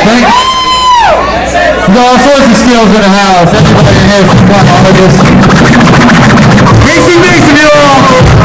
Thank you. We got all sorts of skills in the house. Everybody in here is some kind of artist. Casey Mason, you all.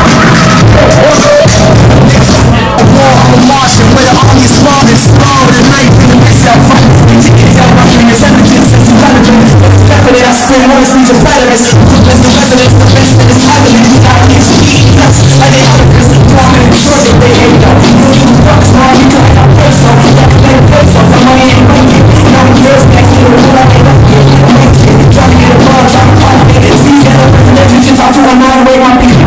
I'm a Martian with an army strong and strong with a knife in the wrist out fight. You can't tell my fingers, evidence that's irrelevant. Definitely I spend one speech of predators. As the residents, the best that is happening. We gotta get to eat nuts like they elephants. Dormant and sure that they hate them. You don't even fuck small, you can have a peso. You got to play peso, the money ain't making. No girls back to the wood, I ain't up here. Trying to get a ball, trying to pump it. It's easy, I don't represent you, just talk to my mind, away my people.